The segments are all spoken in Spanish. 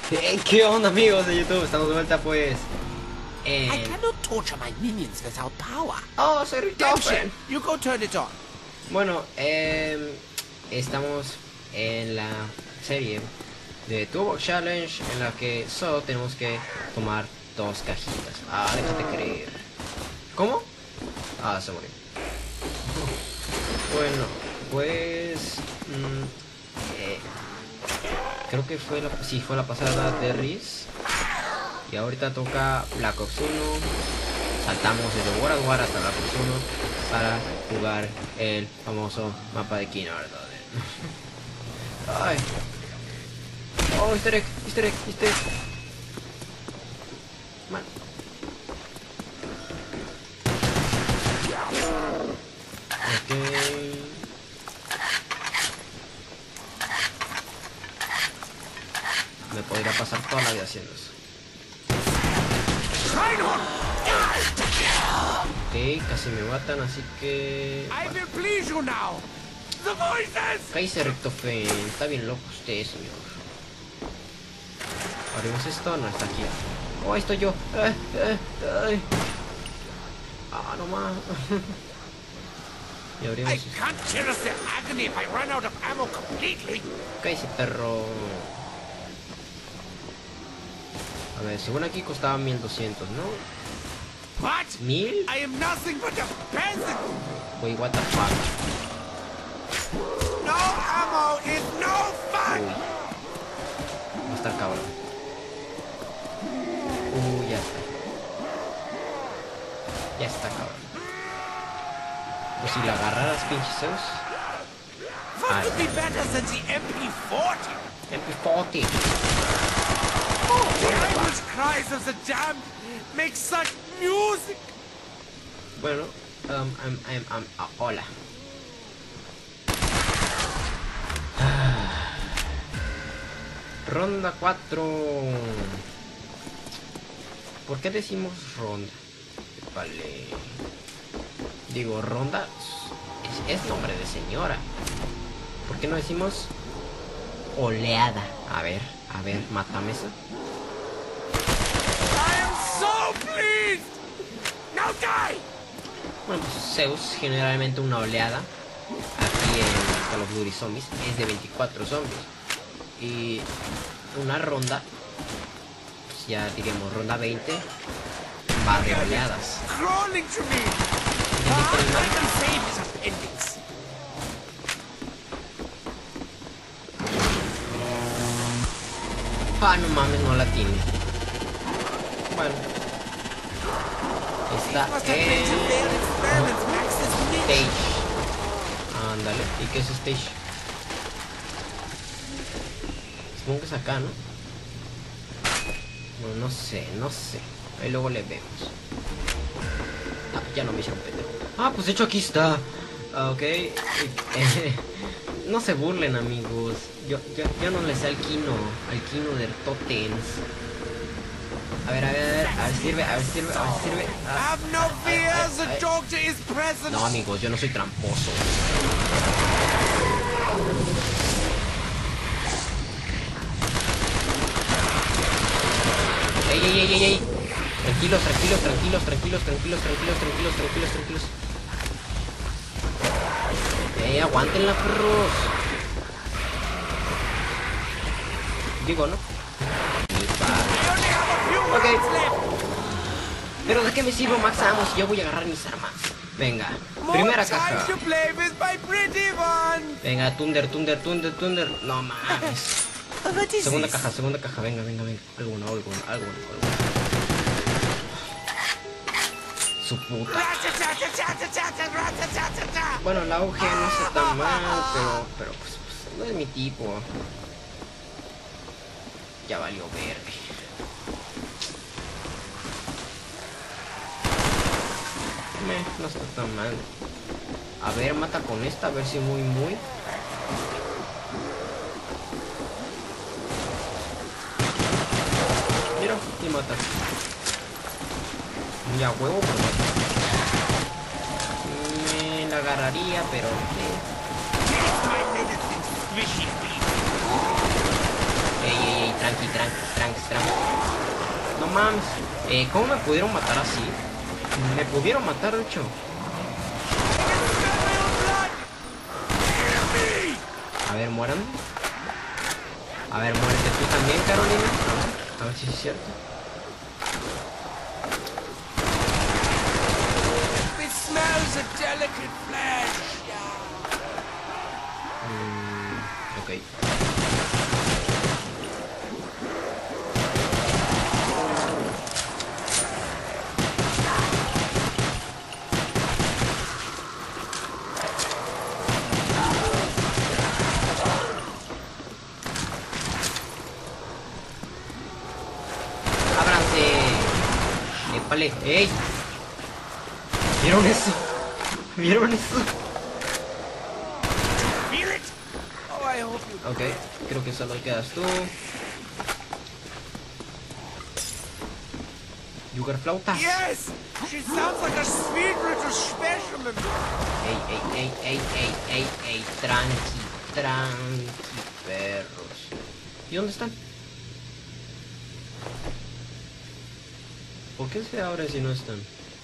¿Qué onda, amigos de YouTube? Estamos de vuelta pues I en... cannot torture my minions without power. ¡Oh, soy Richtofen! You go turn it on. Bueno, estamos en la serie de Turbo Challenge en la que solo tenemos que tomar 2 cajitas. Ah, déjate creer. ¿Cómo? Ah, se murió. Bueno, pues... creo que fue la pasada de Riz. Y ahorita toca Black Ops 1. Saltamos desde World of War hasta Black Ops 1 para jugar el famoso mapa de Kino. Ay. Oh, easter egg. Man. Ok. Me podría pasar toda la vida haciendo eso. Ok, casi me matan, así que... I will please you now. The voices. Cállese, Richtofen. Está bien loco usted, señor. Abrimos esto, no está aquí. Oh, ahí estoy yo. Ay. Ah, no más. Y abrimos I esto. can't cherish the agony if I run out of ammo completely. Cállese, perro. A ver, según aquí costaba 1200, ¿no? What? ¿1000? I am nothing but a peasant. Wait, what the fuck? No ammo is no fun. Uy. Va a estar cabrón. Ya está. Ya está, cabrón. Pues si la agarraras, pinche Zeus. What could be better than the MP40? MP40. The Irish cries of the damned make such music. Bueno, hola. Ronda 4. ¿Por qué decimos ronda? Vale. Digo, ronda es nombre de señora. ¿Por qué no decimos oleada? A ver, mátame esa. I am so pleased. Now die. Bueno, pues Zeus, generalmente una oleada aquí en Call of Duty Zombies es de 24 zombies. Y una ronda, pues ya diríamos ronda 20, va de oleadas. Crawling to me. I can save his appendix. Ah, no mames, no la tiene. Bueno. Está Must have been to failed experiments, Max is Stage. Ándale, ¿y qué es Stage? Supongo que es acá, ¿no? Bueno, no sé. Ahí luego le vemos. Ah, ya no me hicieron pendejo. Ah, pues de hecho aquí está. Ok. No se burlen, amigos. Yo no le sé al Kino de Totems. A ver, sirve. Have no fear, the doctor is present. No, amigos, yo no soy tramposo. Ey. Tranquilos. Aguántenla, perros. Digo, ¿no? Ok. Pero ¿de qué me sirvo Max Ammo si yo voy a agarrar mis armas? Venga, primera caja. Venga, Thunder. No mames. Segunda caja. Venga. Algo. Su puta. Bueno, el auge no está tan mal, pero pues no es mi tipo. Ya valió verde. No está tan mal. A ver, mata con esta, a ver si muy. Mira, y mata. Muy a huevo, pero me la agarraría, pero... Ey, tranqui. No mames. ¿Cómo me pudieron matar así? Me pudieron matar, de hecho. A ver, mueran. A ver, muérete tú también, Carolina. A ver si es cierto. It smells a delicate flesh. Ok. Vale, ¡ey! ¿Vieron eso? ¿Vieron eso? Ok, creo que solo quedas tú. Yugar flautas. Yes, she sounds like a sweet little specimen. Ey, tranqui, perros. ¿Y dónde están? ¿Por qué se abre si no están?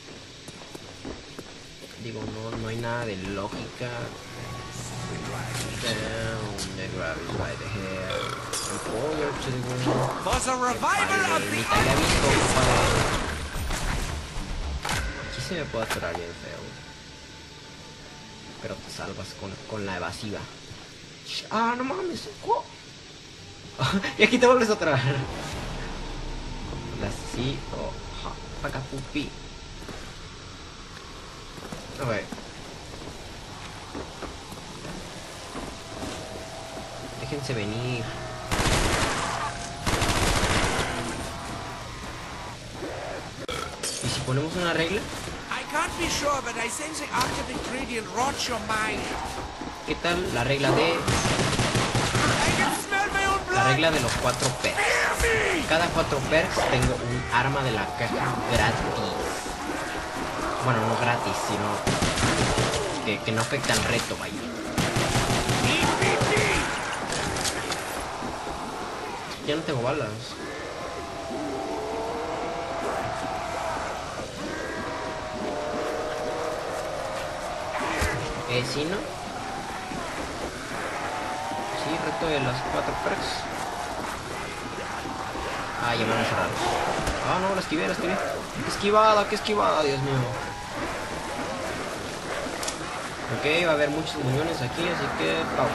Digo, no hay nada de lógica. Down, the grab is right here. Forward to the ground. Was a revival of Ni the te había visto, compadre. Aquí se me puede atorar bien feo. Pero te salvas con la evasiva. Ah, no mames. Oh. Y aquí te vuelves a atorar. Así, paca pupi. A ver. Déjense venir. ¿Y si ponemos una regla? I can't be sure, but I sense the active ingredient rots your mind. ¿Qué tal la regla de... I can smell my own blood. La regla de los 4 perks? Cada 4 perks tengo un arma de la caja gratis. Bueno, no gratis, sino que no afecta al reto, vaya. Ya no tengo balas. ¿Sí, no? Sí, reto de las 4 perks. Ah, ya me van a cerrar. Ah, no, la esquivé. Qué esquivada, Dios mío. Ok, va a haber muchos muñones aquí, así que... pau.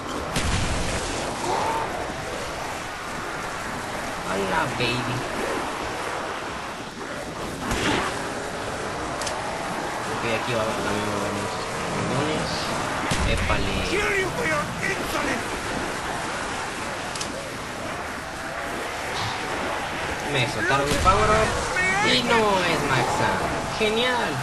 Hola, baby. Ok, aquí también va a haber muchos muñones. Épale. Kill you for your insolence. Me soltaron el power up y no es Maxa. Genial.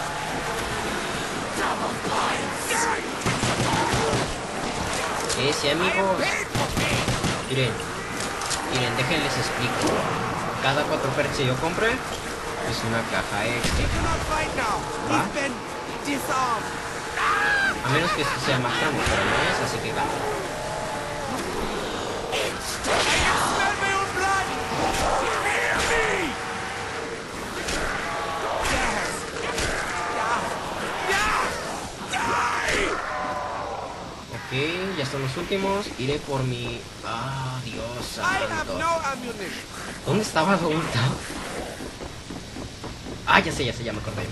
Sí, amigos. Miren, déjenles explico. Cada 4 perks que yo compre es una caja extra. ¿Va? A menos que esto sea Maxamo, pero no es, así que gana. Ok, ya son los últimos. Iré por mi... Ah, Dios santo. ¿Dónde estaba oculto? Ah, ya sé, ya me acordé.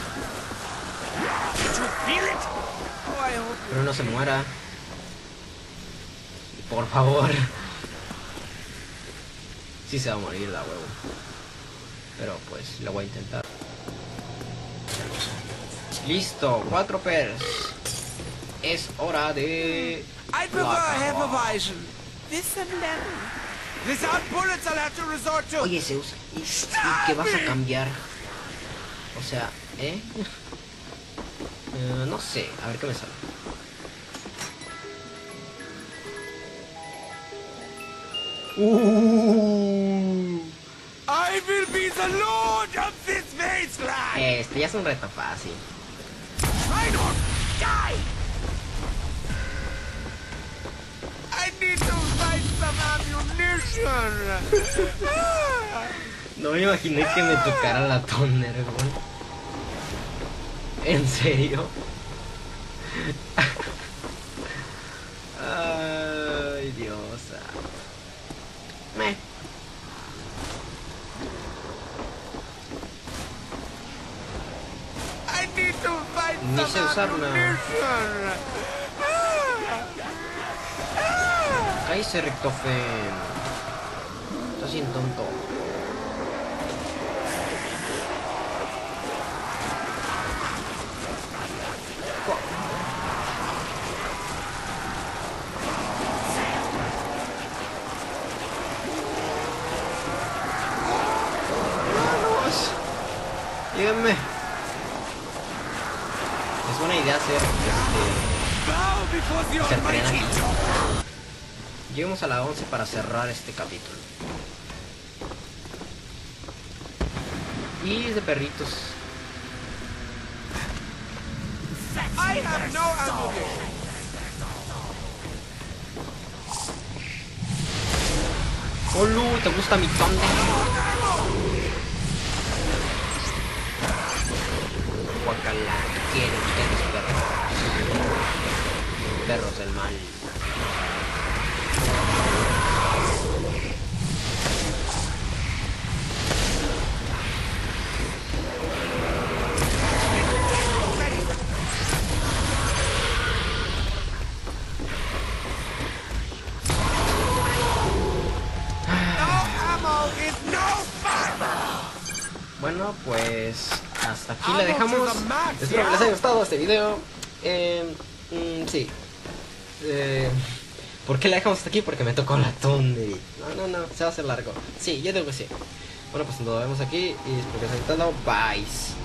Pero no se muera. Por favor. Sí se va a morir la huevo. Pero pues lo voy a intentar. Listo, 4 pers. Es hora de... I prefer Hefeweizen. This and lemon. Without bullets, I'll have to resort to... Oye, Zeus, ¿y qué vas a cambiar? O sea, no sé, a ver qué me sale. I will be the lord of this wasteland. Este ya es un reto fácil. I don't die. I need to find some ammunition. No me imaginé que me tocara la Thunder, güey. ¿En serio? Ay, Diosa. Ni sé usarla. Cállese, Richtofen. Estás bien tonto. Díganme. Es buena idea hacer tren aquí. Lleguemos a la 11 para cerrar este capítulo. Y es de perritos. Olu, ¿te gusta mi Thunder? Guacala, ¿qué quieren ustedes, perros? Perros del mal. Bueno, pues hasta aquí le dejamos. Espero que les haya gustado este video. Sí. ¿Por qué le dejamos hasta aquí? Porque me tocó la Thunder. No, se va a hacer largo. Sí, yo digo que sí. Bueno, pues nos vemos aquí y espero que les haya gustado. Bye.